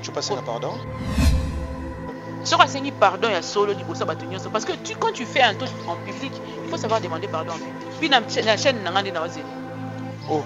Tu passes un pardon? Si on a pardon, il y a solo du bossa batonio. Parce que quand tu fais un truc en public, il faut savoir demander pardon. Puis la chaîne n'a rien à dire. Oh.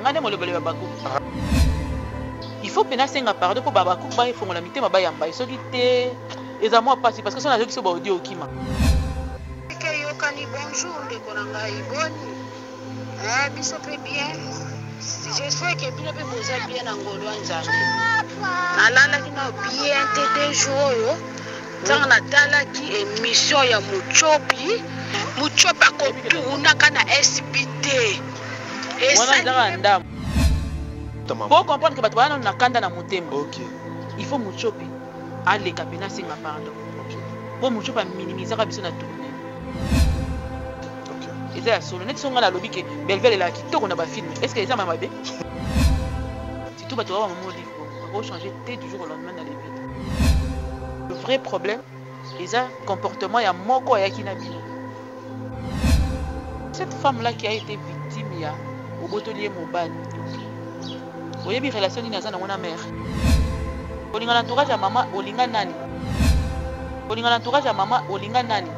Il faut pénasser un pardon pour Babakou, il faut la mité, ma yamba. Ce qui était. Les amours passent parce que ça n'a pas été audio au Kima. Bonjour, les Korangaï, bonne. Ah, bisopé bien. Je sais que bien bien en Goloanza. Nalala qui n'a bien été jours. Tant Natala qui est mission ya Muchopi. Muchopi a kotu unakana SBT. Et ça. Pour comprendre que Batouana n'a kanda na mutema. Ok. Il faut Muchopi. Allez, Kapena singa pardon. Pour Muchopi minimiser la biso na tournée. Et c'est la solo. Net son la lobby que Belvel est là qui tourne dans film. Est-ce que les gens m'ont dit? Si tout va te voir, maman dit on va changer dès du jour au lendemain dans les vies. Le vrai problème, c'est un comportement, il y a moko ya kinabino. Cette femme-là qui a été victime, il y a au botelier Mobane. Vous voyez bien relation ni naza na mona mère. Olinga l'entourage à maman, olinga nani. Olinga l'entourage à maman, olinga nani.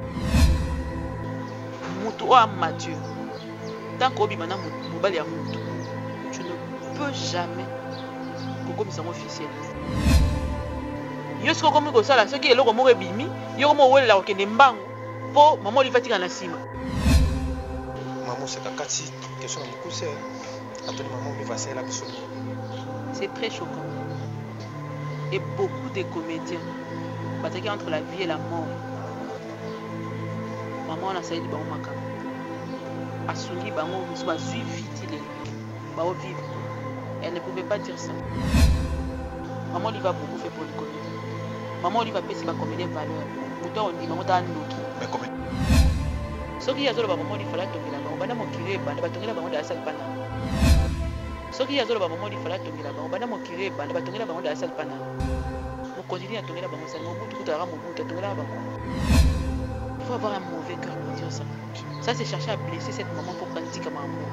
Mutu o amateur. Tant que obimana mobali ya mutu, tu ne peux jamais comme ça officiel. Yo siko comme ko sala ce qui est loko mo rebimi, yo mo wela ko kende mbango po maman li fatika na sima. Maman c'est kakati question na mukuse. Attends maman mi va c'est la biso. C'est très choquant. Et beaucoup de comédiens bataillent entre la vie et la mort. Maman a saisi bango maka. Asungi bango soit suivi tile. Bao vivre. Elle ne pouvait pas dire ça. Maman lui va beaucoup faire pour les comédiens. Maman lui va payer ses comédiens valeur. Pourtant on dit maman t'a noki. Mais combien? Ce qui y a sur le maman il fallait tomber là-bas. On va mon curé, on va tomber là-bas dans la salle pana. Ce qui y a sur le maman il fallait tomber là-bas. On va mon curé, on va tomber là-bas dans la salle pana. On continue à tomber là-bas dans la salle. On va tout à tomber là-bas. Il faut avoir un mauvais cœur pour dire ça. Ça c'est chercher à blesser cette maman pour pratiquer comme amour.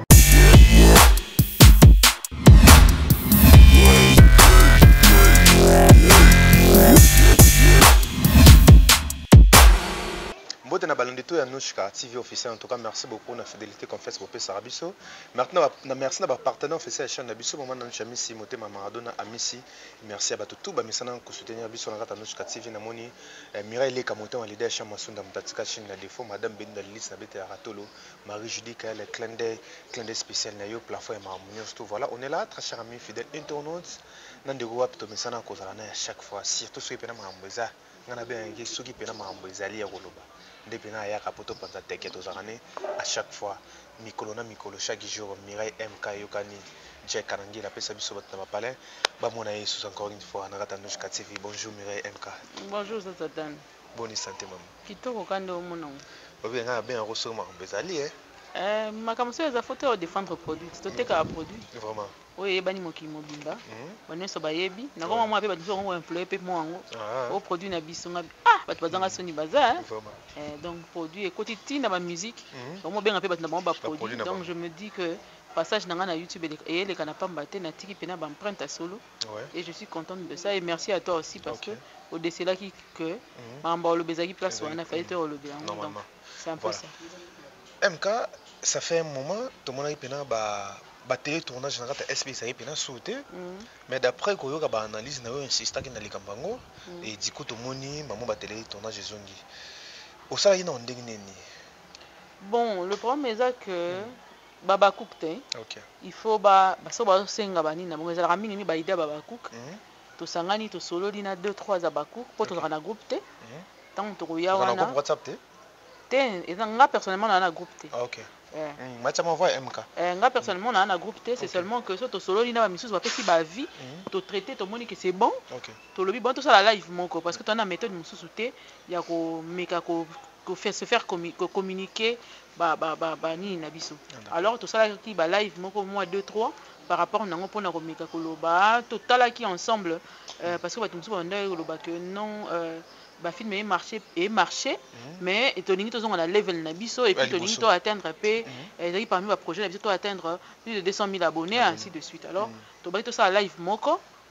Mbote na balondito ya Nushka TV officiel. En tout cas merci beaucoup na fidélité qu'on fait pour Sarabiso. Maintenant merci na ba partenaire officiel chaîne Nabiso moment na chamisi motema Maradona amisi. Merci à batutu ba misana ko soutenir biso na kata Nushka TV na moni Mireille Leka moto en leader chama sunda mtatika chine na défaut madame Benda Lys na bete ya Ratolo Marie Judica le clin d'œil spécial na yo plafond et harmonieux tout voilà on est là très chers amis fidèles internautes nandego wapi misana ko zala na chaque fois surtout ceux qui pena mamboza ngana bien ngi ceux qui pena mamboza li ya koloba depuis na ya kapoto panza teke aux années à chaque fois mikolo chaque jour Mireille MK yokani Jack Kanangi la pesa biso batna palais ba mona yesu encore une fois na rata Nushka TV. Bonjour Mireille MK. Bonjour Satan. Bonne santé maman. Kitoko kando mono. Ba bien bien reso ma bezali ma kamso ya photo au défendre produit. Toteka produit. Vraiment. Oui, bani moki mobimba. Bani so bayebi. Na ko mama pe ba so employé pe mo ngo. Au produit na biso nga. Ah, ba bazanga soni baza. Vraiment. Donc produit et quotidien dans ma musique. Comment bien peu ba na ba produit. Donc je me dis que passage na YouTube et les canapes mbaté na tiki pena ba empreinte à solo. Et je suis contente de ça et merci à toi aussi parce que au décès là qui que mamba le bezaki place on a failli te le bien. Donc c'est un peu ça. MK ça fait un moment tout le monde a pena ba télé tournage na kata SP ça pena sauté mais d'après ko yoka ba analyse na yo insista ki na likambango et du coup to moni maman ba télé tournage zongi au ça ina ndenge nini. Bon le problème est que Baba Cook OK il faut ba so ba senga bani na bongo za mingi ba idée Baba Cook to sangani to solo dina 2 3 za Baba Cook pour to na groupe te tant to ya wana na WhatsApp te et nga personnellement na groupe te. OK Macha m'envoie MK. Nga personnellement on a un groupe T, c'est seulement que ce to solo dina ba misus ba pesi ba vie, to traiter to moni que c'est bon. OK. To lobi bon to ça la live moko parce que tu as une méthode mususu te ya ko meka ko se faire communiquer ba ni na biso. Alors tout ça qui ba live moko mois 2 3 par rapport nango pona ko meka ko loba total qui ensemble parce que ba tumsu ba ndai ko loba que non ba film est marché mais étonné tous on a level na biso et puis étonné to atteindre p et parmi ba projet na biso to atteindre plus de 200 000 abonnés ainsi de suite alors to ba to ça live moko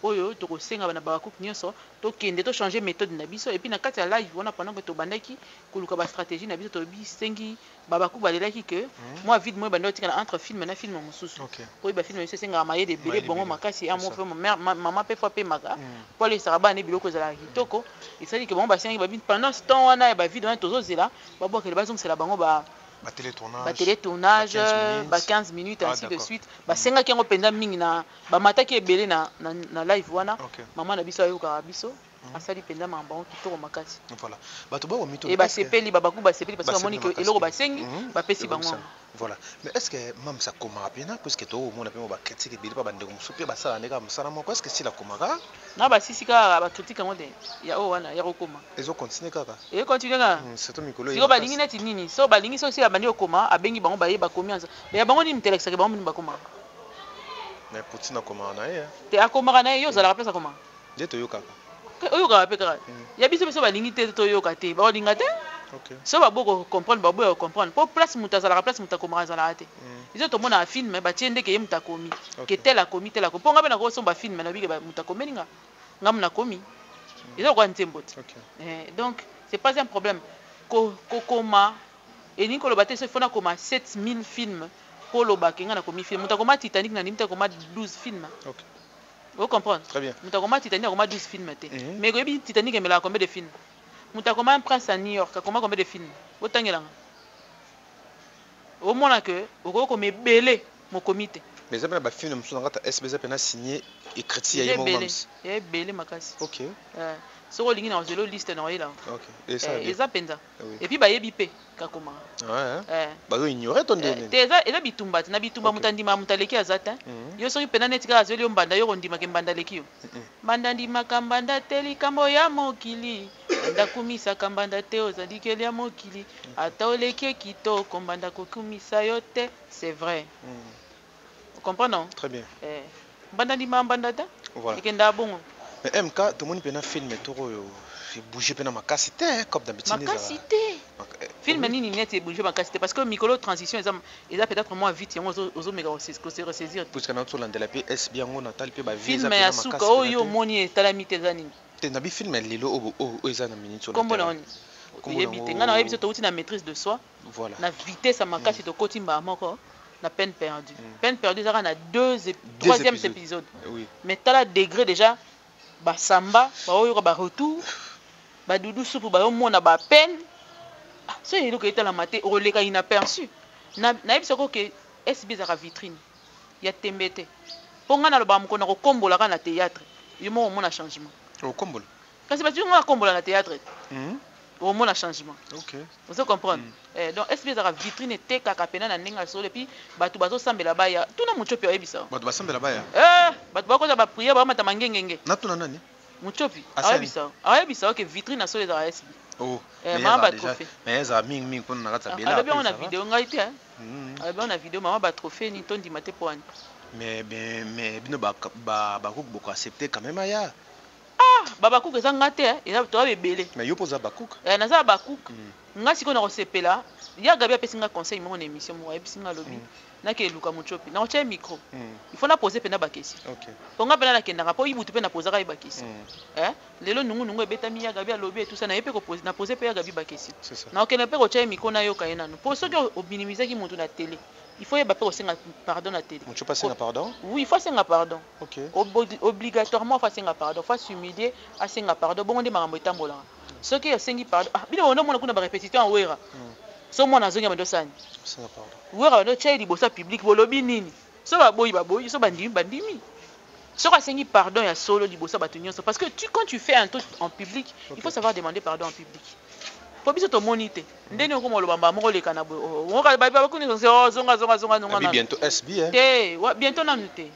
oyo tokosenga bana babakuku nyonso tokende tochange méthode na biso et puis na kati ya live wana pendant que tobandaki koluka bastratégie na biso tobisengi babakuku balelaki ke moi vide moi banda otikala entre film na film mosusu oyo bafilme biso esengaka mayede ebele bongo makasi ya mofe mama mpe fo apemaka po alesaka bana biloko ezalaka kitoko esali ke bango basengi babi pendant ce temps wana ya bavide wana tozozela babwakele bazongisela bango télétournage, 15 minutes, ainsi de suite. Senga qui ont pendant mingi na bamata qui est belé na live wana. Maman na biso ayo karabiso. Asali pendant mambon qui toro makasi. Voilà. Bato ba mito. Et ba sepeli babaku ba sepeli parce que moni que eloko ba sengi ba pesi bango. Voilà. Mais est-ce que même ça comment bien parce que to mon appel ba critique belé ba bande comme souper ba ça ndeka musala moko est-ce que si la komaka? Na ba sisi ka ba critique ngo de. Ya o wana ya kokoma. Ezo continue kaka. Et continue ka. C'est to mikolo. Siko ba lingi neti nini? So ba lingi so si abandi okoma abengi bango ba ye ba komi anza. Ya bango ni mtelexa ke bango ni ba koma. Mais Poutine akoma na ye. Te akoma na ye yo za la place akoma. Je to yo kaka. Oyoka pe kaka ya biso biso balingi te toyoka te baolinga te so baboko comprendre baboya comprendre po place mutu azalaka place mutu akomaka azalaka te biso tomona na filme batie ndeke ye mutu akomi ke tel akomi tel akomi mpo nga mpe nakosomba filme na bike mutu akomeli nga ngamu nakomi eza lokwa nzembo te donc c'est pas un problème kokoma elingi koloba te so ifo nakoma 7000 films po olobaka nga nakomi film mutu akoma Titanic na ndimi te akoma 12 films. Vous comprenez? Très bien. Moutakoma Titanic a 12 films. Mais Titanic a combien de films? Moutakoma un prince à New York a combien de films? Autant que là. Au moins que au comme belé mon comité. Mais ça va film sur la SBZ pena signé écrit il y a moment. Eh belé makasi. OK. So lingi na zelo liste na là. OK. Et ça eza penza. Et puis ba yebi pe kakoma. Ouais. Ba yo ignorer ton délai. Teza eza bitumba na bitumba mutandima mutaleki azata. Yo soki pena netika azeli mbanda yo ndima ke mbanda leki yo. Mbanda ndima kambanda teli kambo ya mokili. Ndakumisa kambanda te ozadikeli ya mokili. Ata oleki kitoko mbanda kokumisa yo te, c'est vrai. Vous comprenez? Très bien. Mbanda ndima mbanda ta? Voilà. Ekenda bongo. Mais MK, tout le monde peut film toro bouger pena makasi te comme d'habitude. Makasi te. Film nini net bouger makasi te parce que micro transition ils peut-être moins vite aux mega se ressaisir. Parce que na to landela pe S bien on natal pe ba visa pena makasi. Film ya suka oyo moni etala mitezani. Te na bi film lelo o eza na minute na. Kombo na oni. Yebite ngana na yebiso to uti na maîtrise de soi. Voilà. Na vitesse à makasi to kotimba moko. Na peine perdue. Peine perdue ça na 3e épisode. Oui. Mais t'as degré déjà ba samba ba oyo ba retour ba dudu soupu ba mona ba peine so yelo ke etala maté oleka inaperçu na yebisoko ke SB za vitrine ya tembete ponga na loba mukona ko kombola kana théâtre yimo mona changement o kombola kasi ba tunga kombola na théâtre au mona changement. OK. Vous comprenez? Donc SB za vitrine te kaka pena na ndinga so puis batu bazo sambela baya tuna muchopi oyebisa batu basambela baya batu bakoza ba prière ba mata mangengenge na tuna nani muchopi oyebisa que vitrine na so les za SB. Oh maman ba trophée mais za ming pona na kata bela alors bien on a vidéo ngai te alors bien on a vidéo maman ba trophée ni tondi maté poani mais bino ba ko accepter quand même aya baba cook eza ngate eza to bebele mais yo poza bakouk naza bakouk nga siko na kosepela ya gabi apesi nga conseil mo na émission mo ayebisi nga lobi nake luka muchopi na ocha micro il faut na poser pena ba question OK ponga pena na kendanga po yibutu pena poser ka ba question lelo nungu ebetami ya gabi alobi et tout ça na yepe ko poser na poser pe ya gabi ba question na okena pe ko cha micro na yo kayena no pour ceux qui au minimiser ki mutu na télé il faut yeba pe osenga pardon na télé. Tu passer na pardon? Oui, il faut senga pardon. OK. Obligatoirement faut senga pardon, faut s'humilier à senga pardon. Bon on dit makambo etambola. Ce qui sengi pardon. Bino on mona kuna ba répétition en wera. So mona zonga ba dosani. Senga pardon. Wera no chai libosa public bolobi nini? So ba boyi so bandimi. Ce qu'on sengi pardon ya solo libosa ba tunyo parce que quand tu fais un truc en public, il faut savoir demander pardon en public. Faut biso to moniter ndeni ko molobamba moko leka na bo ngoka ba bakuni zonga nonga bientôt SB te bientôt na nuté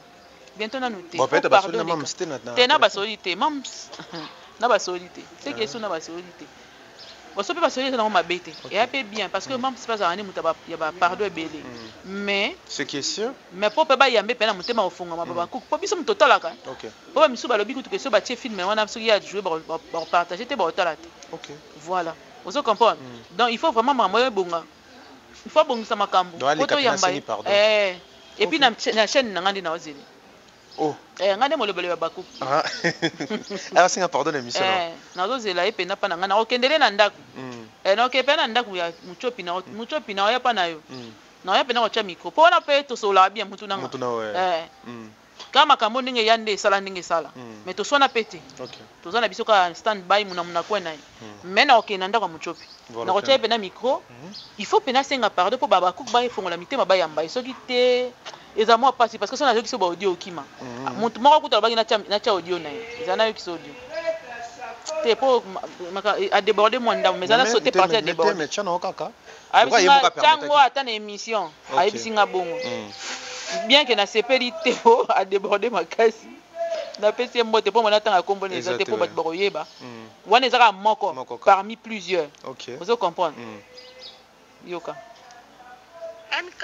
bon peut-être basoli na mam stena te na basoli te mam na basoli te c'est que so na basoli te boso pe basoli na ma bête et après bien parce que mam c'est pas ani mutaba ya ba pardon ebele mais ce qui est sûr mais po pe ba yambe pe na mutema ofunga ma baba ku po biso mutotalaka OK po ba misu ba lobi kutu ke so ba tie film wana so ya jouer ba partager te ba otalate OK voilà. Vous comprenez? Donc il faut vraiment maman bonga. Il faut bonga sa makambo. Photo yamba. Et puis na chaîne na ngandi na ozeli. Oh. Ngane mo lobele baku. Ah. Ah singa pardon émission. Nazo zela e pena pa na ngana okendele na ndako. Na okepe na ndako ya muchopi na ya pa na yo. Na ya pena ko cha micro. Po na pe to sola bien mutu na. Mutu na we. Kama kamo ndenge yande sala ndenge sala. Mais to sona pete. Okay. To zana biso ka stand by muna kwena. Mais na okenda ndako muchopi. Na ko cha pena micro. Il faut pena senga pardon po baba ku ba fongola mitema ba yamba. Soki te eza moi passé parce que ça na yo kiso ba audio okima. Mutu moko kutala ba na cha audio na ye. Eza na yo kiso audio. Te po a déborder moi ndam mais ça na sauter partir à déborder. Mais chana okaka. Tango ata na émission. Ayi bisinga bongo. Bien que na sepeli te a déborder makasi. Na pesi mbote po mona tanga kombo les autres po bat boyeba. Wana ezaka moko parmi plusieurs. OK. Vous comprenez? Yoka. MK.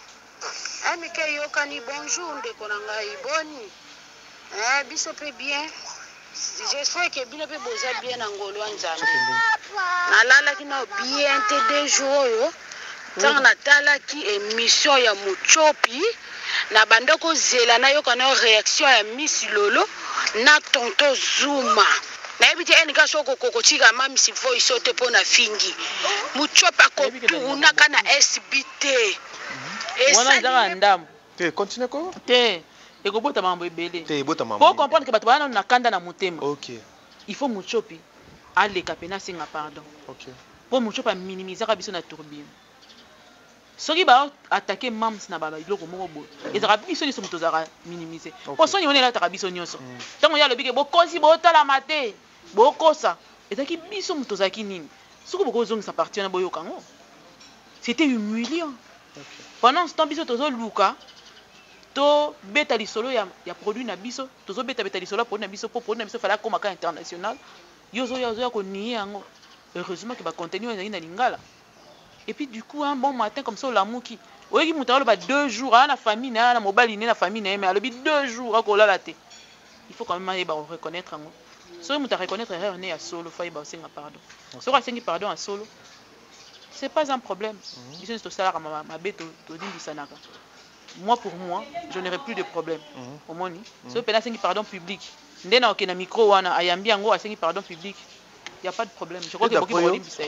MK yoka ni bonjour ndeko na ngai boni. Biso pe bien. J'espère que bino pe boza bien na ngolo nzambe. Nalala kina bien te deux jours yo. Tanga natala ki émission ya Muchopi na bandoko zela na yoka na réaction ya Miss Lolo na tonto Zuma. Na ebiti enika soko kokotika mami si voice ote pona fingi. Muchopi akopuna kana SBT. Wana nzaka ndamu. Te continue ko? Te. Et que bota mambo ebele. Te bota mambo. Pour comprendre que bato bana na kanda na mutema. OK. Il faut Muchopi aller kapena singa pardon. OK. Pour Muchopi minimiser ka biso na tourbine. Soki ba attaquer mams na baba iloko moko bo. Ezaka biso ni somuto zaka minimiser. Pour soni on est là ta biso nyonso. Tango ya lobi ke bokosi botala mate. Bokosa. Ezaki biso muto zaki nini. Soko boko zongi sa partie na boyo kango. C'était humiliant. Pendant ce temps biso tozo luka to beta lisolo ya produit na biso tozo beta lisolo produit na biso po produit na biso fala koma ka international yozo ya ko nier yango heureusement que ba contenu ezali na lingala et puis du coup un bon matin comme ça la muki oyeki mutalo ba 2 jours na famille na mobile na famille na mais alobi 2 jours akolala te il faut quand même ba reconnaître yango so muta reconnaître erreur ne ya solo fa ba senga pardon so ka sengi pardon à solo c'est pas un problème biso to sala ma beto to dindi sanaka. Moi pour moi, je n'aurai plus de problème. Au moins, si on peut faire pardon public, dès qu'on a un micro, on a un biango à faire pardon public, il n'y a pas de problème. Je crois que beaucoup de gens disent ça.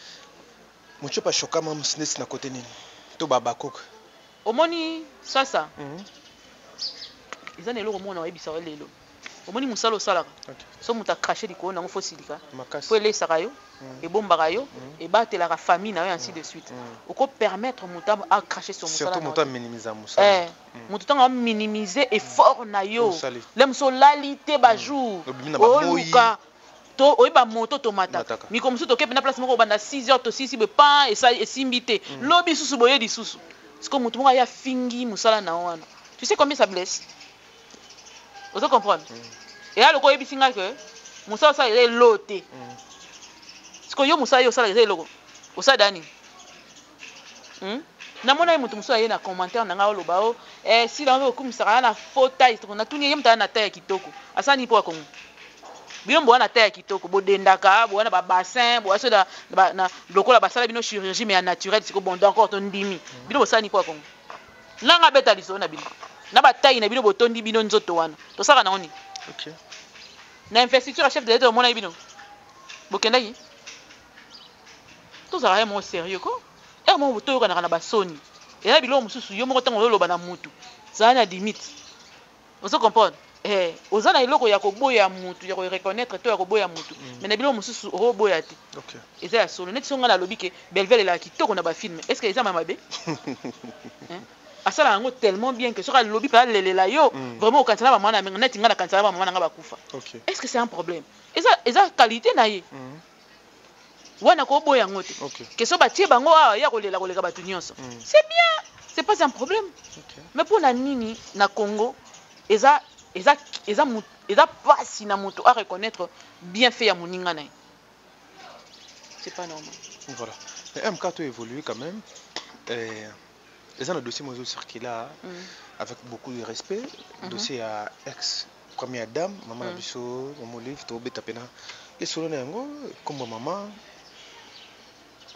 Mucho pas choquant même snes na côté ni. To baba kok. Au moins ça. Ils ont les lots au monde on a ebisa les lots. Au moins musalo sala. So muta cracher liko na ngofo silika. Pour les sarayo et bombarayo et battre la famille na ainsi de suite. Oko permettre muta à cracher sur musala. Surtout muta minimiser musala. Muta nga minimiser effort na yo. Lem so lalité ba jour. Oluka to oyeba moto tomata. Mi comme so to kepe na place moko banda 6h to 6 be pan et ça et simbité. Lobi susu boye di susu. C'est comme mutu mo ya fingi musala na wana. Tu sais combien ça blesse? Vous comprenez? Et là, le quoi est que Moussa ça est loté. Ce que yo Moussa yo ça est logo. Au ça dani. Na mona mutu Moussa na commentaire na ngalo bao si la veut comme ça na faute on a tout nié mta na taille kitoko. Asa ni po kongo. Bilombo na taille kitoko bo dendaka bo na ba bassin bo so da na lokola basala bino chirurgie mais naturel c'est que bon encore ton ndimi. Bilombo ça ni po kongo. Langa beta liso na bino. Na ba taille na bino botondi bino nzoto wana. To saka na oni. OK. Na investiture à chef de l'État mona bino. Bokenda yi. To saka mo sérieux ko. Mo boto kana na ba soni. Et là bilo mususu yo moko tango loba na mutu. Ça na limite. Vous comprenez? Ozana iloko ya koboya mutu ya ko reconnaître to ya koboya mutu. Mais na bilo mususu roboya te. OK. Et ça solo net songa na lobi ke Belvel la kitoko na ba film. Est-ce que ils ont mabe? Asala yango tellement bien que sera lobby pa lelela yo vraiment au kansala ba mwana net ngana kansala ba mwana nga bakufa. OK. Est-ce que c'est un problème? Et ça qualité na ye. Wana ko boya ngote. OK. Que so ba tie bango ya kolela batu nyonso. C'est bien, c'est pas un problème. OK. Mais pour na nini na Congo eza pas si na moto à reconnaître bien fait ya moninga na. C'est pas normal. Voilà. Mais MK to évolue quand même. Les un dossier mozo circula avec beaucoup de respect. Dossier à ex première dame, maman Bisso, maman Olive, to beta pena. Et solo nango comme maman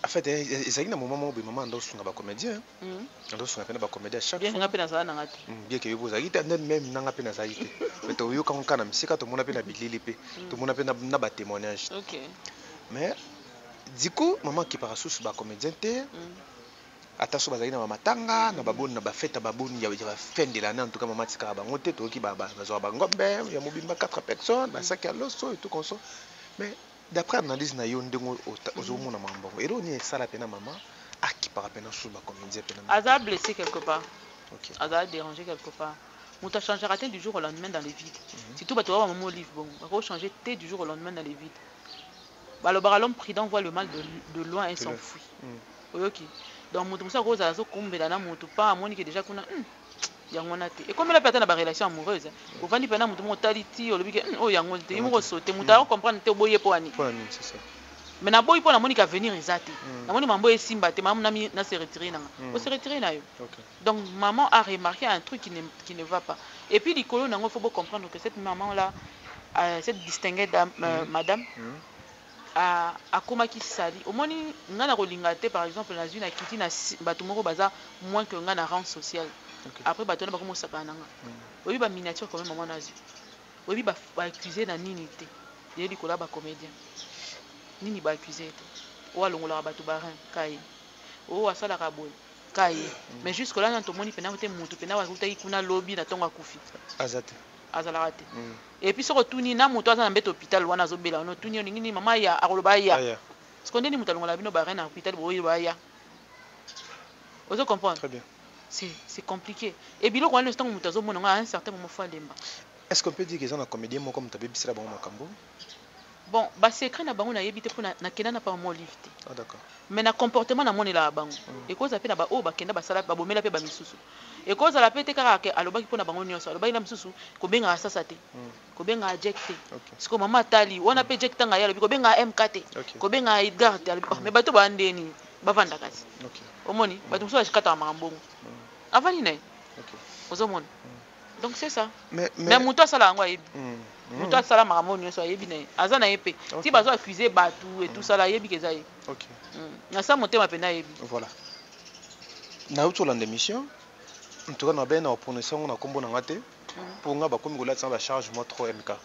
En fait, ezali na moment moko maman ndo sunga ba comédien. Ndo sunga pena ba comédien chaque fois. Bien nga pena sala nangati. Bien que yobo zali même nanga pena zali te. Mais to yo kan kana misika to mona pena bilili pe. To mona pena na ba témoignage. OK. Mais du coup, maman qui para sous ba comédien te. Ata so bazali na matanga na baboni na ba fête baboni ya ba fin de l'année en tout cas maman tika ba ngote to ki ba zo ba ngombe ya mobimba 4 personnes, ba sac à l'osso et tout comme ça. Mais d'après analyse na yo ndenge ozomona mambo ero ni esala pena maman aki para pena sous ba comédien pena Aza blessé quelque part. OK. Aza dérangé quelque part. Muta changera du jour au lendemain dans les vides. Si tout ba to maman livre bon, va changer du jour au lendemain dans les vides. Ba le l'homme prudent voit le mal de loin et s'enfuit. OK. Donc mutu musa ko za zo kumbela na mutu pa amoni que déjà kuna yango na te. Et comme la personne a ba relation amoureuse, au vandi pena mutu mo taliti olobi ke oh yango te, mo sauter mutu a comprendre te boye po ani. C'est ça. Mais na boy po na moni ka venir ezate. Na moni mambo esimba te maman na se retirer na. O se retirer na yo. Donc maman a remarqué un truc qui ne va pas. Et puis likolo nango faut comprendre que cette maman là cette distinguée dame madame a komaki sali omoni nga na kolinga te par exemple na zuna kiti na bato moko baza moins que nga na rang social. Après bato na bakomo sakana nga oyi ba miniature quand même maman na zu oyi ba accuser na nini te ye likola ba comédien nini ba accuser te o alongola bato ba rein kai o asala ka boy kai mais jusque là nanto moni pena te mutu pena wa kutai kuna lobby na tonga kufi azate azala te. Et puis ce retourni na mutu aza na mbete hôpital wana zo bela no tuni ningini mama ya akoloba ya parce qu'on dit mutu longola bino ba rein na hôpital boyi ba ya vous comprenez très bien. C'est compliqué et biloko wana instant mutu azo mona nga un certain moment fa lemba. Est-ce qu'on peut dire que ça na comédien moko mutabe bisela bango makambo? Bon ba secret na bango na yebi te pona na kena na pa mo live te. Ah d'accord. Mais na comportement na monela bango et cause apena ba o ba kenda ba sala ba bomela pe ba misusu et cause la pete kaka ke alobaki pona bango nyonso alobaki na misusu ko benga sasa te ko benga ejecte siko mama tali wana pe ejecta nga yalo ko benga MKT ko benga Edgar te mais bato ba ndeni ba vanda kasi omoni bato so ashikata mambongo avani ne ozomona donc c'est ça mais muto sala ngo yebi muto sala makambo nyonso yebi ne aza na yepe ti bazo accuser batu et tout ça là yebi ke za ye OK na sa motema pena yebi voilà na utola l'émission en tout cas na ben na opposition na kombo na ngate pour nga ba komi ko latsa ba charge moi 3 MK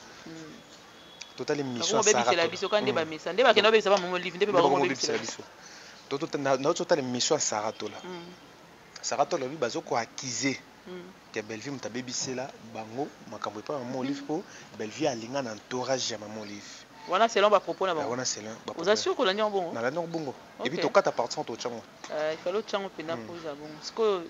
total émission ça c'est la biso quand ba mesa ndeba ke na be sa ba mo livre ndebe ba mo biso la biso na total émission Saratola Saratola bi bazo ko accuser que Belleville mutabe bisela bango makambo pa mo livre po Belleville alinga na entourage ya maman livre. Voilà selon ba propos na ba. Voilà selon. Vous assure que la nyon bon. Na la nyon bongo. Et puis to kata partant to tchango. Il fallait tchango pena pour ça bon. Ce que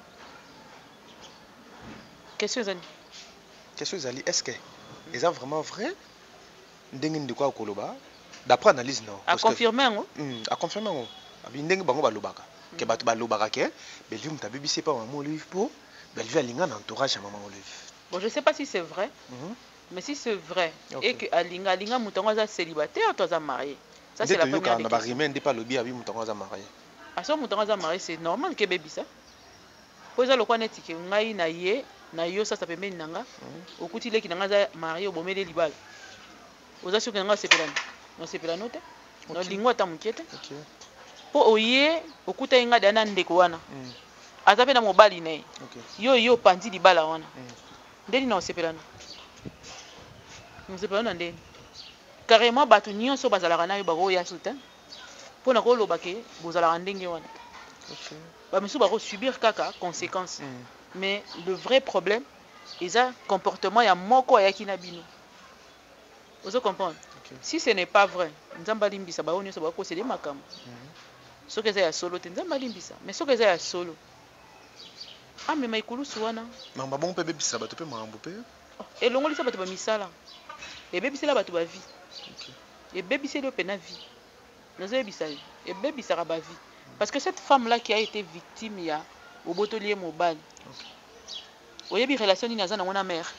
question zali. Question zali est-ce que est vraiment vrai ndenge ndiko koloba d'après analyse non. À confirmer ngo. À confirmer ngo. Abi ndenge bango balobaka. Que bato balobaka ke Belleville mutabe bisela pa maman livre po Belleville alinga na entourage ya maman livre. Bon je sais pas si c'est vrai. Mais si c'est vrai et que Alinga Moutongo est célibataire, toi est marié. Ça c'est la première question. On pas lobby abi Moutongo est marié. À ce Moutongo est marié, c'est normal que bébé ça. Poza lo kwaneti ke ngai na yo ça pembeni nanga. Okuti leki nanga za marié obomele libala. Oza sûr que nanga sepelana. Non sepelana te. Non lingo ta mukete. OK. Po oye okuta inga dana ndeko wana. Aza pe na mobali ne. OK. Yo pandi libala wana. Ndeni na sepelana. Nous sepelana ndeni. Carrément batu nyonso bazalaka na yo bako ya soutien. Po na ko lobake bozalaka ndenge wana. OK. Ba misu bako subir kaka conséquences. Mais le vrai problème est un comportement ya moko ya kinabino. Vous comprenez? Si ce n'est pas vrai, nzamba limbisa ba onyo so bako c'est des makambo. Ce que c'est ya solo te nzamba limbisa. Mais ce que c'est ya solo. Ah mais maikulu suwana. Mamba bon pe bebisa bato pe mambo pe. Et longolisa bato ba misala. Et bebisela bato ba vie. OK. Et bebisela pe na vie. Nous ebisa. Et bebisara ba vie. Parce que cette femme là qui a été victime ya obotolier mobile. OK. Oyebi relation ni naza na ngona mère.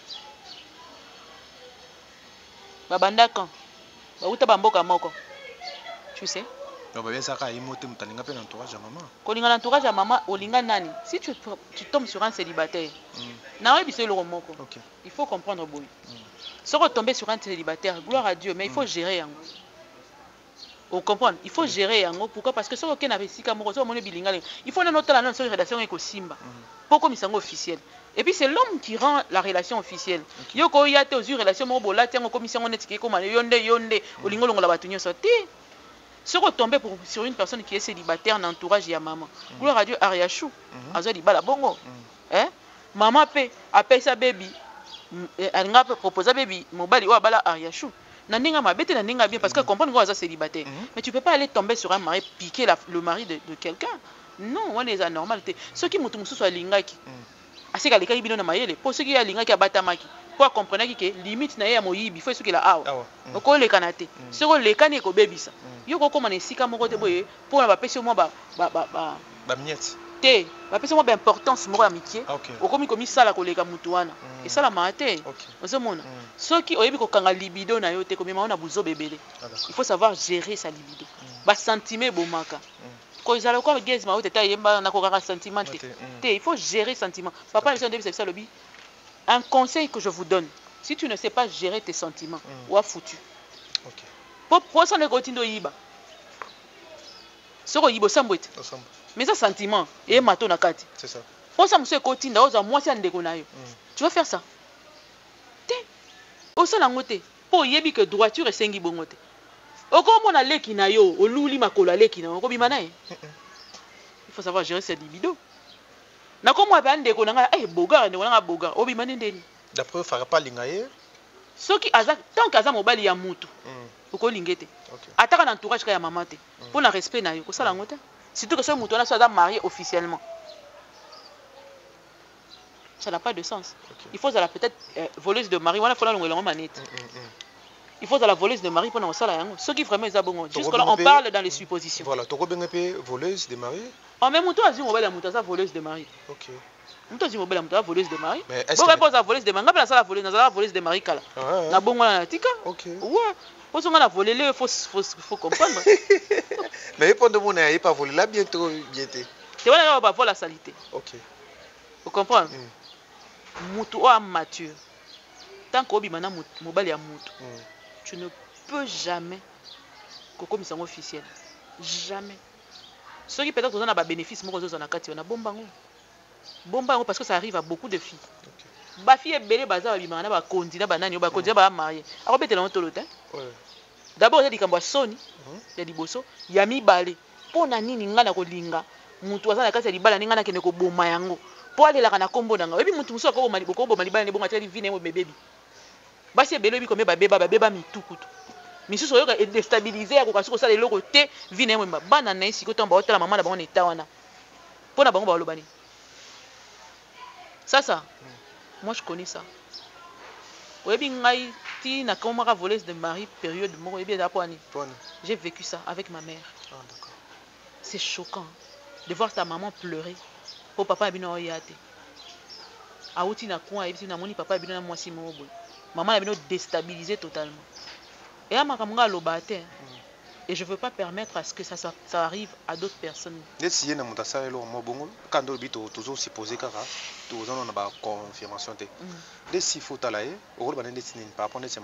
Babanda quand ba uta bamboka moko. Tu sais? Non, bah bien ça ka imote mutalinga pe na entourage ya maman. Kolinga na entourage ya maman, olinga nani? Si tu tombes sur un célibataire. Na oyebi se lo moko. OK. Il faut comprendre boy. Si on tombe sur un célibataire, gloire à Dieu, mais il faut gérer yango. On comprend. Il faut gérer yango. Pourquoi? Parce que si on a vesika moko, so mone bilinga, il faut noter la notre relation avec Simba. Pourquoi misango officiel? Et puis c'est l'homme qui rend la relation officielle. Yoko yate aux relation mo bola tiango commission on etike comme yonde olingo longo la batunyo sauté. Se retomber sur une personne qui est célibataire dans l'entourage ya maman. Gloire à Dieu Ariachou. Azo di bala bongo. Hein? Maman pe appelle sa baby. Elle nga proposer baby mobali wa bala Ariachou. Naninga mabete naninga bien parce que comprendre qu'on est célibataire. Mais tu peux pas aller tomber sur un mari piquer le mari de quelqu'un. Non, on les anormalités. Ceux qui mutu musu soit lingaki. Assez que les cas bino na mayele. Pour ceux qui a lingaki abatamaki. Pour comprendre que limite na ya moyibi, il faut ce qu'il a awa. Donc on les kanate. Ce qu'on les kane ko bebisa. Yo ko comme sika moko te boye pour na pesi mo ba miette. Te, ba pesi mo ba importance mo amitié. O komi sala ko leka mutu wana. Et ça la mate. Ozomona. Ceux qui oyebi ko kanga libido na yo te komi ma na buzo bebele. Il faut savoir gérer sa libido. Ba sentiment bomaka. Quand ils allaient comme gaz ma haute yemba na ko kanga sentiment te. Il faut gérer sentiment. Papa le début c'est ça lobby. Un conseil que je vous donne, si tu ne sais pas gérer tes sentiments, ou à foutu. Pour ça, le gotindo yiba. Ce qu'on yibo sambouet. Mais ça, sentiment, et mato nakati. C'est ça. Pour ça, monsieur gotindo, oza moi, c'est un dégonayo. Tu vas faire ça. Té. Au sein langote. Pour yebi que droiture et sengi bongote. Au comme on a leki na yo, au louli makola leki na, au comme il faut savoir gérer cette libido. Na comme moi bande ko nanga bogar ne nanga bogar obi manendeni d'après fera pas lingaye soki aza tant kaza mobali ya mutu uko lingete ataka na entourage ka ya maman te pour na respect na yo ko sala ngota surtout que ce mutu na soit marié officiellement ça n'a pas de sens. Il faut la peut-être voleuse de mari wana fona longo manette. Il faut la voleuse de mari pour na sala yango ceux qui vraiment ils abongo jusque là on parle dans les suppositions. Voilà toko bengepe voleuse de mari. En même temps, tu as mobile à Moutaza voleuse de mari. Ok. Tu as mobile à Moutaza voleuse de mari. Mais est-ce que tu as voleuse de mari? Tu as la voleuse de mari kala. Na bongo na tika. Ok. Ouais. Faut qu'on a volé le faut comprendre. Mais pendant mon n'a pas volé là bientôt bientôt. Tu vois là on va voler la saleté. Ok. Vous comprenez? Moutou o mature. Tant que obi mana mobile ya moutou. Tu ne peux jamais comme ça officiel. Jamais. Ceux qui peut-être ont un bénéfice, moi, on a kati, on a bombango. Bombango parce que ça arrive à beaucoup de filles. Ba fille est belle, baza, bimana, ba kondina, banani, ba kondina, ba marié. Alors bête la honte l'autre. D'abord il y a des kambwa soni, il y a des bosso, il y a mi balé. Pour nani ninga na kolinga, mutu aza na kati ya libala ninga na kene ko boma yango. Pour aller la kana kombo nanga. Et puis mutu muso ko boma liboko boma libala ne bonga teli vine mo bébé. Ba si belle bi comme ba beba mi tukutu. Misusu oyoka est déstabilisé ya kokasuko sala eloko te vine mwemba bana na isi ko tomba hotela maman na bango na eta wana pona bango ba lobani ça moi je connais ça oyebi ngai ti na komaka voleuse de mari période moko oyebi da poani j'ai vécu ça avec ma mère. D'accord. C'est choquant de voir ta maman pleurer pour papa abino oyate auti na kwa ebi na moni papa abino na mwasi mo boy maman abino déstabilisé totalement. Et à ma et je ne veux pas permettre à ce que ça arrive à d'autres personnes. Si vous avez quand vous avez toujours supposé que vous avez une confirmation. Si vous avez une par rapport à ce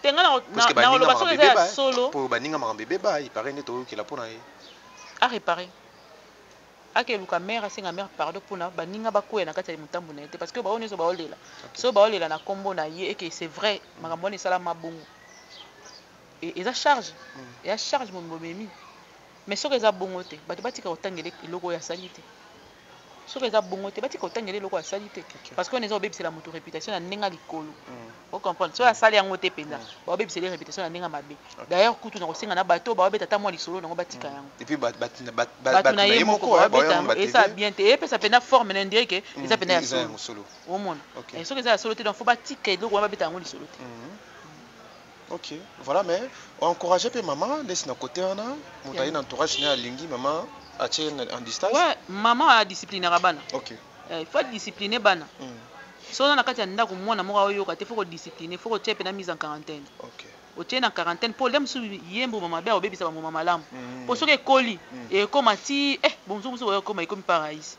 à réparer. À que la mère a mère pardon pour na baninga bakoya na kati ya mutambu na ete parce que ba onezo ba olela. So ba olela na kombo na ye et que c'est vrai makambo ni sala mabongo. Et ça charge. Et ça charge mon bomemi. Mais ce que ça bongote, ba tika otangele eloko ya salite. Ce que ça bongote, ba tika otangele eloko ya salite parce que on est obéi c'est la moto réputation na ninga likolo. Vous comprenez? So ya sali yango te penda. Ba obéi c'est la réputation na ninga mabe. D'ailleurs kutu na kosenga na bato ba obéi tata moi lisolo na batika yango. Et puis na yemoko et ça bien te et ça penda forme na ndire que ça penda ya solo. Au monde. Et ce que ça solo te donc faut ba tika eloko ba beta yango lisolo te. Ok, voilà, mais on encourage peu maman, laisse nos côtés on a, mon entourage n'a lingi maman a en distance. Ouais, maman a discipliné rabana. Ok. Il faut discipliner bana. Si on a kati nda ko mwana moka oyo ka te faut discipliner, faut que tu aies mise en quarantaine. Ok. O tiens en quarantaine pour l'homme sou yembo maman ba obebi sa maman malam. Pour ceux qui colis et comme ati bonjour bonjour comme paradis.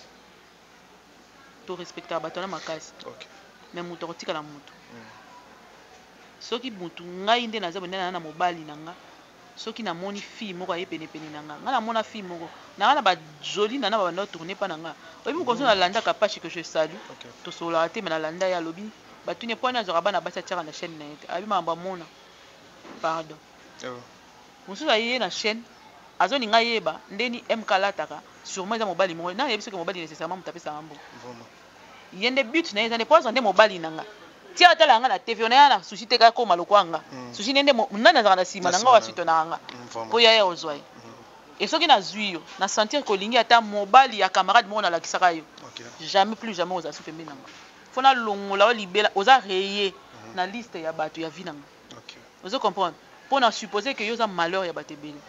To respecter batona makasi. Ok. Mais muto tika la muto. Soki mutu ngai nde naza bonena na mobali nanga soki namoni fille moko aye penepene na nga namona fille moko na ba joli na ba banda tourner pa na nga oyebi mokonzi nalanda kapashi que je salue tosololaka te me nalanda ye alobi batuni mpo ani azwaka bana basi atiaka na chaîne na ye te abi makambo amona pardon mosusu aye na chaîne azoninga yeba ndeni mk alataka sûrement eza mobali moko nayebi soki mobali nécessairement moto apesaka mbo ye nde but na ye eza nde po aza nde mobali na nga tia atala nga na tv ona ya na sushi te kakoma lokwanga sushi nde nani azalaka na nsima na nga wasutonaka nga mpo ya ye ozwa ye e soki nazwi yo na sentir kolingi ata mobali ya camarade moko nalakisaka yo jamais plus jamais oza su pembe na nga fo nalongola o libela oza reye na liste ya bato ya vi na nga ozo comprendre mpo na suppose ke yo oza malheur ya bato ebele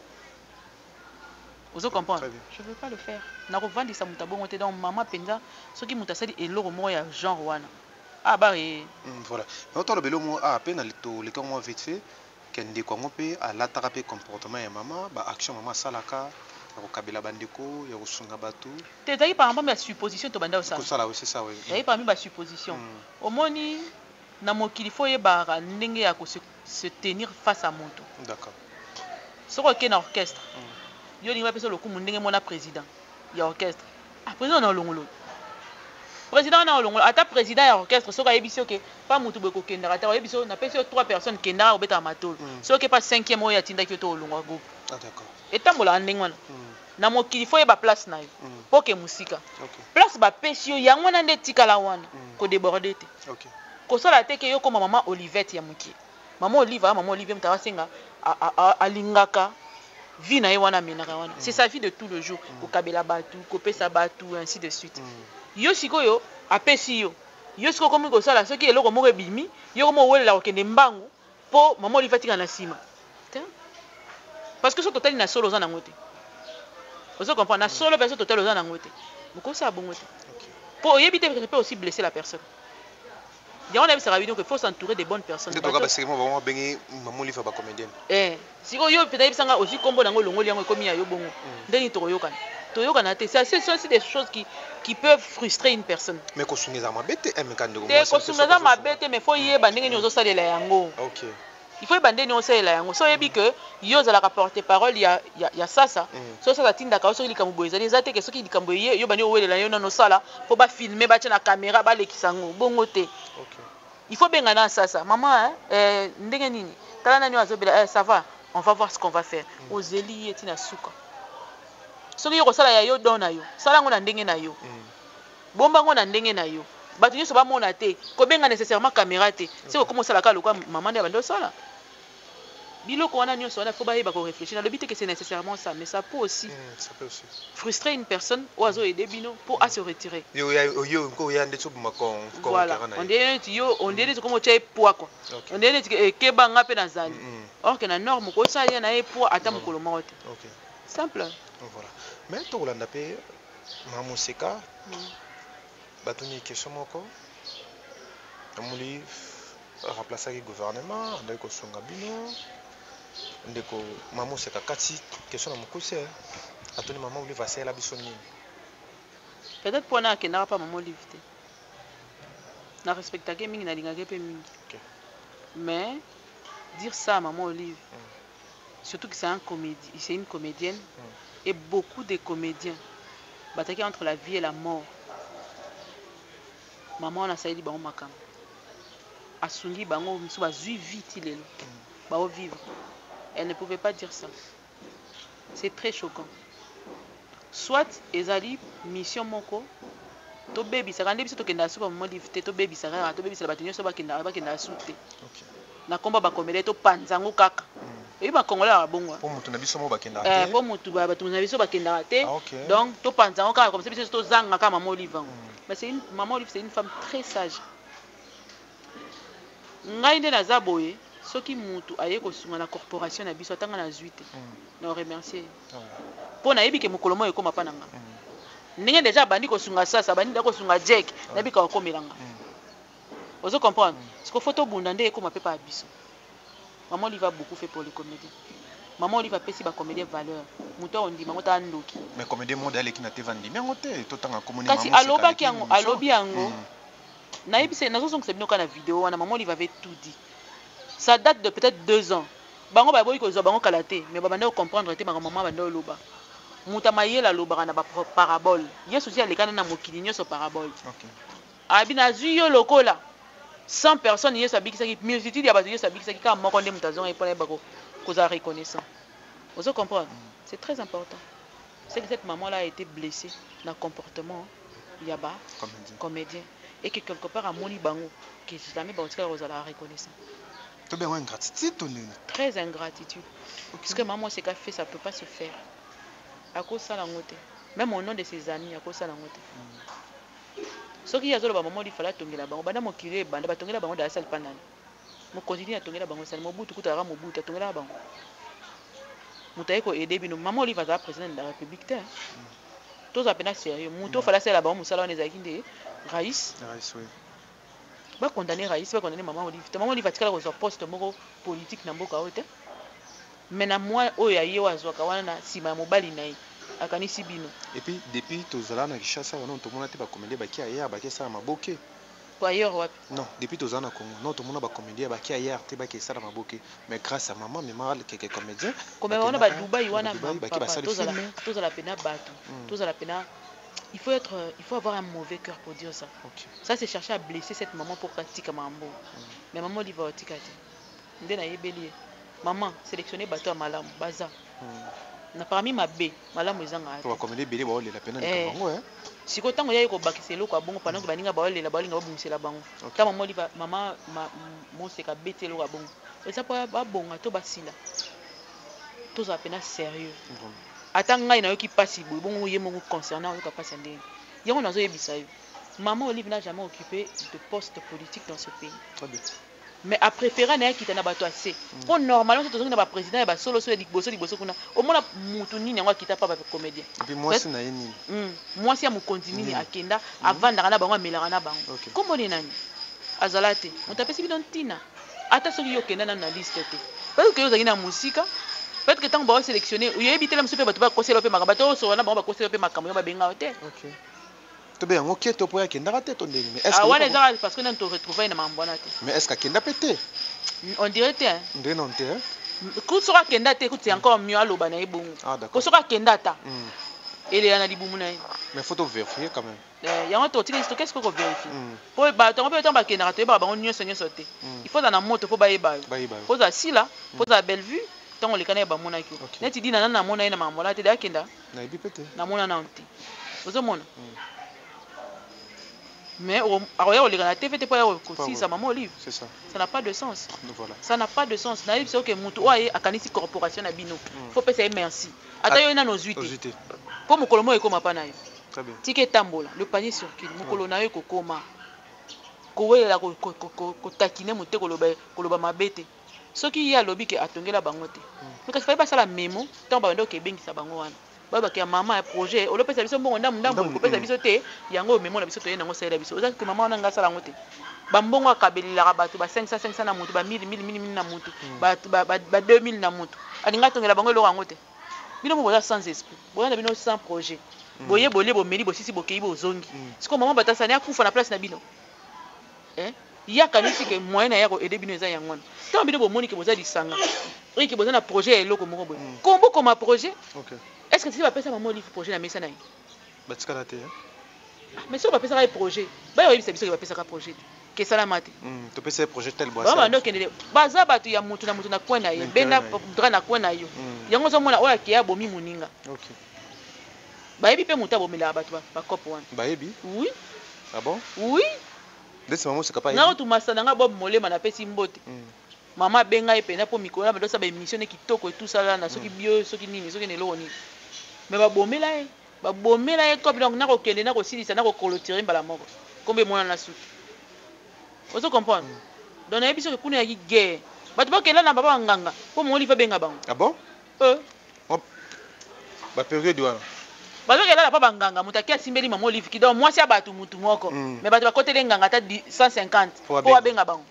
ozo comprendre je veux pas le faire nakovandisa moto abongo te donc mama mpenza soki moto asali eloko moko ya genre wana bah voilà mais on le belomo à peine le comment vite fait qu'un des quoi pe à l'attraper comportement ya maman ba action maman salaka ya kabila bandeko ya kusunga batu te taki par exemple la supposition to banda ça ça là oui c'est ça oui taki parmi ba supposition omoni na mokili fo yebaka ndenge ya ko se tenir face à moto d'accord soko ke na orchestre yo linga pesa lokumu ndenge mona président ya orchestre président na longolo président na olongola ata président ya orchestre soka ayebi que pas mutu boye kokendaka te ayebi so na pesi yo 3 personnes kendaka obeta matolo soki pas 5e oyo atindaki yo to olongwa groupe d'accord etambola ndenge wana na mokili fo yeba place na yo po ke musika place bapesi yo yango wana nde tikala wana ko déborder te kosala te ke yo koma mama Olivette ya mokie mama Olive mama Olivier mutawa senga alingaka vie na ye wana menaka wana c'est sa vie de tout le jour kokabela batu kopesa batu ainsi de suite yo sikoyo apesi yo siko komi kosala soki eloko moko ebimi yo komo welela kokende mbangu po mama Olive atika na nsima parce que so totali na solo oza nango te ozo comprendre na solo personne totali oza nango te mokosala bongo te po oyebi te peut aussi blesser la personne yango nayebisaka bino que faut s'entourer de bonnes personnes sikoyo peut ayebisanga aussi kombo nango olongoli yango ekomi ya yo bongo ndeni tokoyokana toyokana te c'est aussi des choses qui peuvent frustrer une personne mais kosungiza mabete te kosungiza mabete mais faut yeba ndenge ni ozosalela yango il faut yeba ndenge ni osalela yango so yebi que yo ozalaka porte parole ya sasa so sasa tindaka soki likambo boye ezali eza te ke soki likambo ye yo bandi owelela yo nano osala mpo bafilme batia na caméra balekisa yango bongo te il faut bengana sasa mama ndenge nini tala nani azobela ça va on va voir ce qu'on va faire ozeli ye tina suka soki yo kosala ya yo don na yo sala ngo na ndenge na yo bomba ngo na ndenge na yo bato nyonso bamona te kobenga nécessairement caméra te se okoma osalaka lokwa mama nde ya bandi osala biloko wana nyonso wana fo bayeba koréfléchir nalobi te que c'est nécessairement ça mais ça peut aussi frustrer une personne oyo azoyede bino mpo ase retirer voilà on dirait neti yo on dirait neti koma otya ye poids quoi on dirait neti ekebanga mpe nazali or que na norme kosala ye na ye poids ata mokolo moko te simple voilà mais tokolanda mpe mamoseka batuni question moko amuli remplaçaki gouvernement andaki kosunga bino ndeko mamoseka kati question na mokuse atuni mama Olive asala biso nini peut-être mpona akendaka pa mama Olive te na respectake mingi nalingaki mpe mingi mais dire ça à maman Olive surtout que c'est une comédienne et beaucoup de comédiens bataki entre la vie et la mort maman na saeli bango makambo asungi bango misu bazwi vite lelo bao vivre elle ne pouvait pas dire ça c'est très choquant soit ezali mission moko to bebisaka nde biso tokenda suka maman Olive te to bebisaka to bebisala bato nyonso bakenda su te na komba bakomele to panzango kaka ebi bakongolaka babongwa po mutu na biso mo bakendaka te po mutu bato na biso bakendaka te donc to panzango kaka comme ça biso tozanga kaka maman Olive ango mais maman Olive c'est une femme très sage ngai nde naza boye soki mutu aye kosunga na corporation na biso atanga na zwi te na remercier mpo nayebi ke mokolo mo ekoma pa na nga ndenge deja bandi kosunga sasa bandi da kosunga Jack nabika okomelanga ozo comprendre parce que photo bunda nde ekoma pe pa biso maman Olive a beaucoup fait pour les comédiens maman Olive a pesi ba comédien valeur muto ondi mango ta ndoki mais comédien modèle qui na te vandi mais ngote to tanga komoni maman kasi alobaki yango alobi yango nayebi se nazo songa sebino kana vidéo wana maman Olive avait tout dit ça date de peut-être 2 ans bango ba boyi ko zo bango kalaté mais ba banda comprendre te ba maman banda loba muta mayela loba na ba parabole yesu si alekana na mokili nyoso parabole OK abina zuyo lokola 100 personnes yesu abikisaki multitude ya bato yesu abikisaki ka moko nde mutazonga ipona bako koza reconnaissant vous comprenez c'est très important c'est que cette maman là a été blessée dans le comportement yaba comédien et que quelque part à moni bango que jamais ba otika rozala reconnaissant to bien ingratitude très ingratitude parce que maman c'est qu'a fait ça peut pas se faire à cause ça la ngote même au nom de ses amis à cause ça la ngote ce qui y a zolo ba maman il fallait tongela bango bana mokire banda ba tongela bango da salle panane mo continue à tongela bango ça mo butu kutara mo butu tongela bango mutaiko aider bino maman Olive va président de la République te tous appena sérieux muto fallait c'est là bango musala on ezaki nde Raïs oui ba condamner Raïs ba condamner maman Olive atikala ko zo poste moko politique na mboka ote mais na moi oyo aye wazwaka wana na sima mobali na ye akanisi bino et puis depuis tozala na Kinshasa wana tomona te ba comédie ba ki ailleurs ba ki ça maboke kwa ailleurs wapi non depuis tozala na Congo non tomona ba comédie ba ki ailleurs te ba ki ça maboke mais grâce à maman mais mal quelques comédiens comme on ba Dubaï wana ba ki ba sali tozala pena bato tozala pena il faut avoir un mauvais cœur pour dire ça. Okay. Ça c'est chercher à blesser cette maman pour pratiquer mambo. Mais maman dit va otikati. Ndena yebeli. Maman sélectionner bateau à malam baza. Na parmi ma B malam ezanga. Pour commander belé ba olela pena ni bango hein. Siko tango yayi ko bakiselo kwa bongo pendant que baninga ba olela ba olinga ba bumisela bango. Ta maman dit maman mo seka betelo kwa bongo. Eza pa ba bonga to basila. To za pena sérieux. Atanga ina yoki pasi bongo ye mongo concernant yoka pasi ndenge yango nazo yebisa yo maman Olive n'a jamais occupé de poste politique dans ce pays. Très bien. Mais a préféré na kita na bato assez pour normalement tout na ba président ya ba solo so liboso kuna au mona mutu nini yango kita pa ba comédien et puis moi c'est na yeni moi si ya mukonzi nini akenda avanda na bango amelaka na bango kombo ni nani azalate mutapesi bino ntina ata soki yo kenda na liste te parce que yo zaki na musika peut-être que tant que sélectionner il y a évité la musique ba conseiller pe makabato so na ba conseiller pe makamyo ba benga hotel. OK. To bien OK to poya kenda te to ndeni mais est-ce que wana za parce que nan to retrouver na mambona te mais est-ce que kenda pété on dirait te ndé non te ku soka kenda te ku c'est encore mieux aloba na ebongo ko soka kenda ta ele yana libumu na mais faut to vérifier quand même yango to tiki qu'est-ce qu'on vérifie pour ba to pe to ba kenda to ba bango nyonso sauter il faut na moto faut ba yeba faut za sila faut za belle vue tant les canets ba mona ki neti dina na mona ina mambola te da kenda na ibi pété na mona na onti ozo mona mais alors les gars TV pas aussi ça maman Olive c'est ça n'a pas de sens voilà ça n'a pas de sens na c'est que mutu oye akanisi corporation na bino faut pas dire merci ata yo na nos 8 pour mukolomo ekoma pa na yo très bien tike tambola le panier circule mukolo na yo kokoma kowela ko takine muté koloba mabete soki ya lobi ke atongela bango te mais kasi fa la memo tant ba ndo ke bengisa bango wana baba ke mama ya projet o lopesa biso mbongo ndambo ko pesa biso te yango memo na biso to yena ngo sala biso oza ke mama wana ngasa la ngote ba mbongo akabelila bato ba 500 na mutu ba 1000 na mutu ba 2000 na mutu alinga tongela bango lo ngote bino mo boza sans esprit boza bino sans projet boye bolé bo meli bo sisi bo kei bo zongi siko mama batasani akufa na place na bino ya kanisi ke moyen ya ko aider bino eza yango wana tant bino bo moni ke boza disanga et que boza na projet eloko moko boye kombo comme projet. OK. Est-ce que tu vas passer à maman Olive projet na mesa na ba tikala te mais si on va passer à projet ba yo bisa biso va passer à projet que ça la mate to passer projet tel bois ba ndo kende baza batu ya mutu na kwena ye bena dra na kwena yo yango zo mona oya ke ya bomi muninga. OK. Ba yebi pe muta bomela batu ba kopo wana ba yebi oui ah bon oui dès maman c'est capable na to masana nga bob molema na pesi mbote mama benga epena po mikolo na badosa ba émission kitoko et tout ça là na soki bio soki nini soki neloko nini mais ba bomela e ko donc na ko kende na ko silisa na ko clôturer mbala moko kombe mona na suki ozo comprendre donc na ebiso ke kuna ya guerre batu ba kela na baba nganga po mo Olive benga bango ah bon ba période wana bazo kela pa banganga mutaki asimbeli mama Olive ki donc moi si abatu mutu moko mais batu ba côté nganga ta 150 po benga bango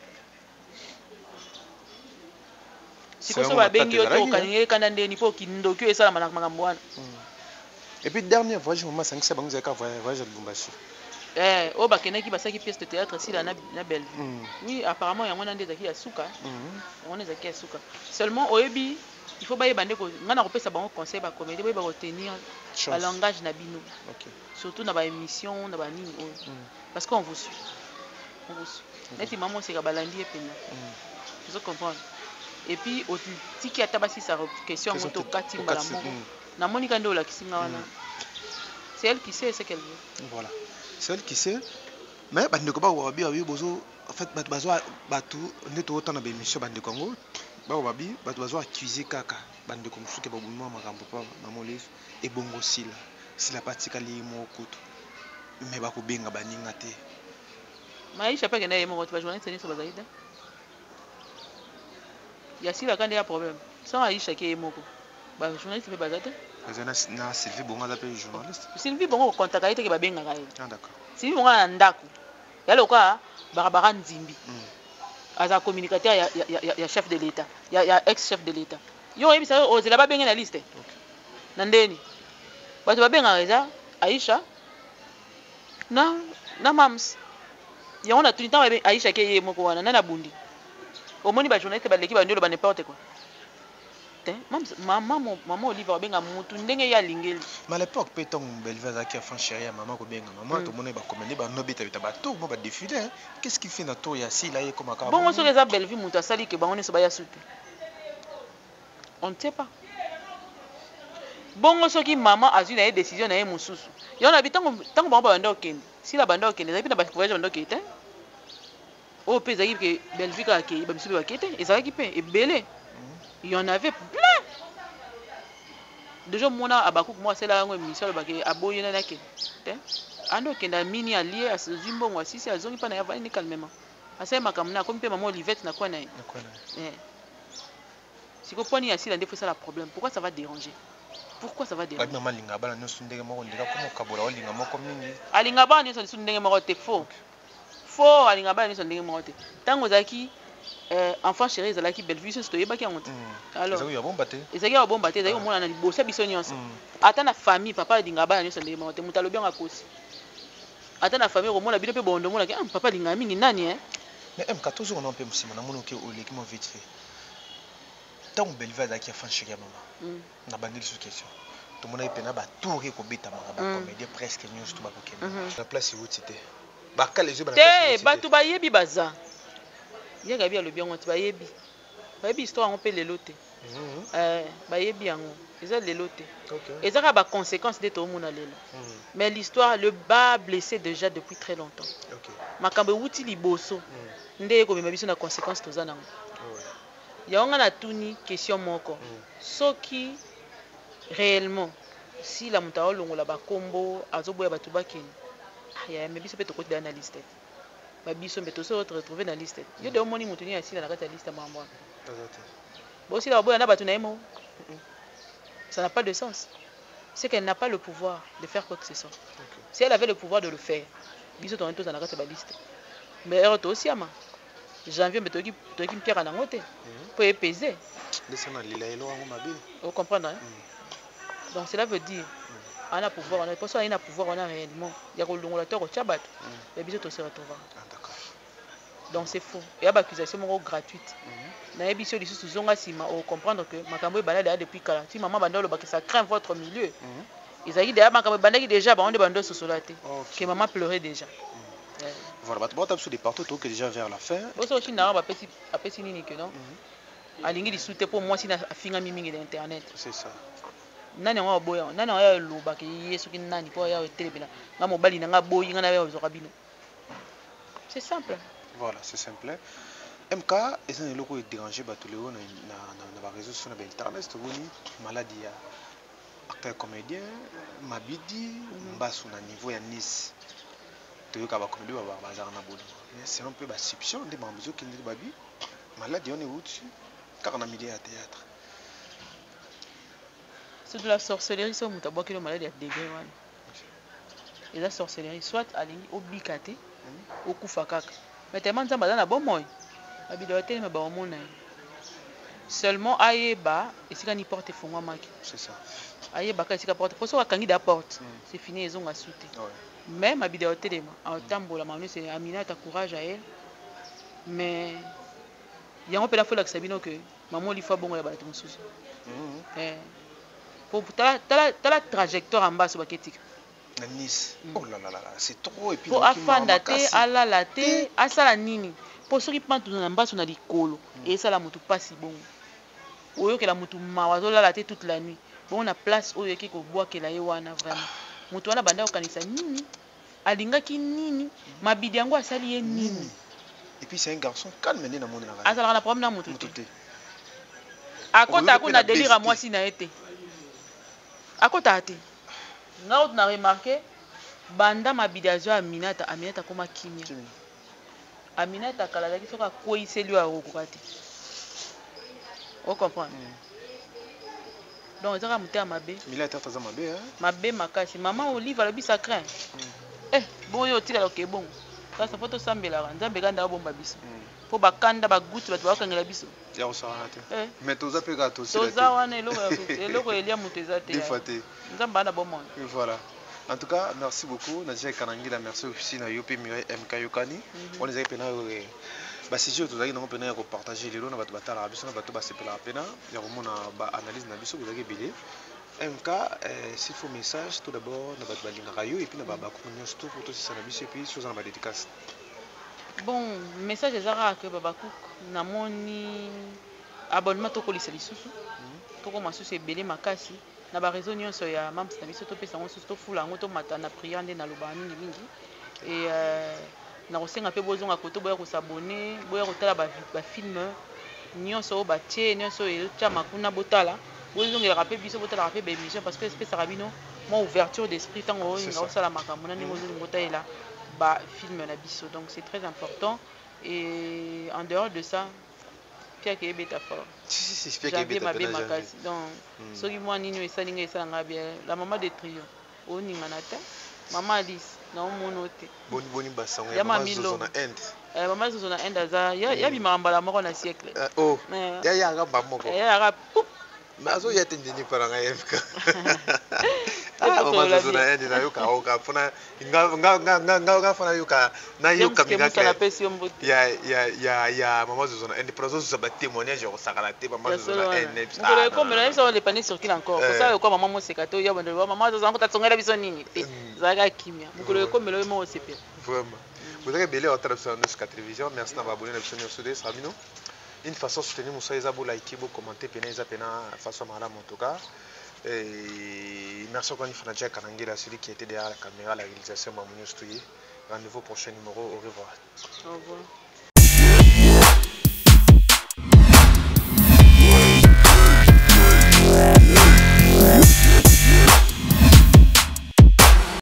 sikoso ba bengi yo to kanenge kana ndeni po kindoki esala makambo wana. Et puis dernier voyage maman sangisa bango zaka voyage à Lubumbashi Oh, bah, qui passe qui pièce de théâtre si la na Bellevue. Oui, apparemment, il y a un des qui a souka. On est qui a souka. Seulement, au Ebi, il faut pas y bander. On a repéré ça bon conseil, bah comédie, bah retenir le langage nabino. Surtout dans la émission, dans la ligne. Parce qu'on vous suit. On vous suit. Net maman c'est kabalandi et pena. Vous comprendre. Et puis au tiki atabasi sa question moto kati mbala moko. Na monika ndo la kisinga wana. C'est elle qui sait ce qu'elle veut. Voilà. C'est elle qui sait. Mais bande ko ba wabi abi bozo en fait bazo batu neto autant na ba émission bande Congo. Ba wabi batu bazo accuser kaka bande ko musuke ba buma makambo pa maman live et bongo sila. Sila patika li mo kutu. Mais ba ko benga baninga te. Maïcha pas gagné mon retour journée tenir sur bazaïda. Il y a si la quand il y a problème. Sans Aïcha qui est moko. Bah journaliste fait bazaïda. Na Sylvie Bonga d'appel journaliste. Sylvie Bonga contact avec qui ba benga gaï. Ah d'accord. Sylvie Bonga ndako. Ya loka Barbara Nzimbi. Aza communicateur ya chef de l'état. Ya ex chef de l'état. Yo ebi ça o zela ba benga na liste. Na ndeni. Ba ba benga reza Aïcha. Na mams. Ya on a tout le temps Aïcha qui est moko wana na bundi. Au moni ba journaliste ba l'équipe ba ndelo ba n'importe quoi. Maman Oliver benga mutu ndenge ya lingeli. Mais à l'époque péton Belveza qui a fait chérie maman ko benga maman tout monde ba commander ba nobita bita ba tout mo ba défiler. Qu'est-ce qu'il fait na to ya si là est comme aka. Bon on se les Bellevue mutu asali ke ba on est so ba ya soupe. On ne sait pas. Bon on qui maman a eu une décision na mususu. Ya on habite tant ba ba ndo kende. Si la banda okende ezali na ba voyage banda okete. O pe ezali ke Bellevue ka ke ba misusu ba kete ezali ki pe ebele. Il y en avait plein. Déjà mona abakouk moi c'est là une émission ba ke aboye na ke. Ando kenda mini allié à ce zimbo moi si c'est azongi pa na yava ni calmement. Asa makamna comme pe maman Olivette na quoi na. Si ko poni asila ndefo ça la problème. Pourquoi ça va déranger? Pourquoi ça va déranger? Maman linga bala no sundenge moko ndika comme kabola linga moko mingi. Alinga bala ni sundenge moko te faux. Faux alinga bala ni sundenge moko te. Tango zaki enfant chéri ezalaki Bellevue so toyebaki yango te. Alors ezaki ya bomba te. Ezaki ya bomba te ezaki omona na liboso biso nyonso. Ata na famille papa linga bala nyonso ndenge moko te mutu alobi yango akosi. Ata na famille omona bino pe bondo mona ke papa linga mingi nani Mais M14 on a un peu musima na mona ke oleki mo vite fait. Tant Bellevue ezaki enfant chéri ya maman. Na bandeli sous question. Tout le monde est ba tour ko beta ma ba comédie presque nyonso to ba ko kende. La place vous cité. Ba ka les yeux ba na place. Te batu ba yebi baza. Yega bi alobi yango ti ba yebi. Ba yebi histoire on peut lelo te. Ba yebi yango. Eza lelo te. Eza ka ba conséquences de to mona lelo. Mais l'histoire le bas blessé déjà depuis très longtemps. Makambe wuti liboso. Nde ko mema biso na conséquences to za nango. Ya on a tuni question moko. Soki réellement si la muta olongola ba kombo azoboya batu bakini. Ya me biso pe to côté d'analyste. Ba biso mbeto se retrouver na liste. Yo de omoni mutu ni asila na kati ya liste mambo. Bon si la boya na batu na emo. Ça n'a pas de sens. C'est qu'elle n'a pas le pouvoir de faire quoi que ce soit. Si elle avait le pouvoir de le faire, biso to na kati ba liste. Mais elle to aussi ama. Janvier mbeto ki pierre na ngote. Pour peser. Laissez-moi lila elo ngo mabile. Vous comprenez hein? Donc cela veut dire on a pouvoir, on a pas ça, on a pouvoir, on a réellement. Il y a le au Tchabat, mais bien sûr, se retrouver. Donc c'est faux. Il y a une accusation gratuite. Il y a une émission de sous-zonga si on comprendre que Makambo est baladé depuis Kala. Si maman bandole que ça craint votre milieu. Ils ont dit d'ailleurs Makambo bandé déjà, on est bandé sous solaté. Que maman pleurait déjà. Voilà, tu vas sur des partout que déjà vers la fin. Aussi aussi n'arrive à petit nini que non. Alingi di soute pour moi si na finga mimi d'internet. C'est ça. Nani wa boya nani wa loba ke yesu ki nani po ya telebela nga mobali na nga boyi nga na ya zokabino. C'est simple. Voilà, c'est simple. MK est un loco dérangé ba tous les na réseaux sociaux na internet to boni maladie ya acteur comédien Mabidi mbasu na niveau ya Nice. To yoka ba comédie ba bazar na boni. Mais c'est un peu ba exception de mambezo qui ndi babi maladie on est où-dessus car on a mis à théâtre. C'est de la sorcellerie, ça, muta boki le maladie à degré wana. Et la sorcellerie, soit alingi obikate, au kufakaka. Mais tellement ça bazana bon moy. Abidwa tellement ba omona. Seulement ayeba et si kan porte fongwa maki. C'est ça. ayebaka esika porte po soki akangi da porte c'est fini ezonga su te mais mabida otelema aotambola mama nyonso Aminata courage à elle mais yango mpe nafolakisa bino ke mama olifa bongo ya bato mosusu tala trajectoire en bas so baketika na Nice. Oh là là là, c'est trop et puis po afanda te alala te asala nini po soki pantu na mbaso na likolo esala motu pasi bongo oyokela motu mawa azolala te toute la nuit bongo na place oyo eki kobwakela ye wana vraiment motu wana banda kokanisa nini alingaki nini mabidi yango asali ye nini et puis c'est un garçon calme na monde na azalaka na problème na motu te akota kuna délire mwasi na ye te akota te nga na remarqué banda mabidi azwa Aminata koma kimia Aminata kalalaki soka koiseli akokoka te o comprendre donc ezaka motema mabe mabe makasi mama Olive alobi sacré boyo otikala okebongo sasa po tosambelaka nzambe kanda abomba biso po bakanda baguti bato bakangela biso mais toza pe ka toza wana eloko elia moto eza te nzambe ana bomona. Voilà. En tout cas, merci beaucoup. Nadia Kanangila, merci aussi na Yopi Mireille MK Yokani. On les a pena ba si je tozaki nango pena ya ko partager lelo na bato batala biso na bato basepela pena ya komona ba analyse na biso bozaki belé. MK s'il faut message tout d'abord na bato balingaka yo et puis na ba communion tout pour tout ça na biso et puis chose na ba dédicace. Bon, message ezaka ke babakuk namoni abonnement to kolisa lisusu. Toko masusu ebele makasi. Na ba raison nyonso ya mams na biso to pesa ngo susu to fula ngo to mata na prière nde na loba mingi et na kosenga pe bozonga koto boya ko s'abonner boya kotala ba film nyonso ba tie nyonso e tcha makuna botala bozongela ka pe biso botala ka pe ba émission parce que espèce rabino moi ouverture d'esprit tango ngo sala makambo na ndingo zo ngota ela ba film na biso donc c'est très important et en dehors de ça Pierre qui est bêta fort. Janvier m'a bien makasi. Donc, ce qui m'a dit, c'est que la maman de trio, on y manata, maman Alice, non mon note. Boni basson. Maman Zona End. Maman Zona End, ya bi maramba la mort na siècle. Oh. Ya ga bamoko. Ya poup. Mais azo ya tendini paranga MK. Maman Zona End na yoka oka fona nga fona yoka na yoka mingaka. Ya maman Zona End prozo za ba témoignage au sakalate maman Zona End. Ngolo ko mela ça les panneaux circulent encore. Pour ça quoi maman mo sekato ya bande maman Zona ko tatsongela biso nini te. Zaka kimia. Ngolo ko mela mo sepe. Vraiment. Vous avez belé au télévision de télévision. Merci d'avoir abonné à la chaîne Sud-Est Rabino. Une façon de soutenir Moussa Ezabo, liker, commenter, pénaliser, façon malade en tout cas. Et merci encore une fois à Kanangila, celui qui était derrière la caméra, la réalisation Mamouniou Stouye. Rendez-vous au prochain numéro. Au revoir. Au revoir. Yeah.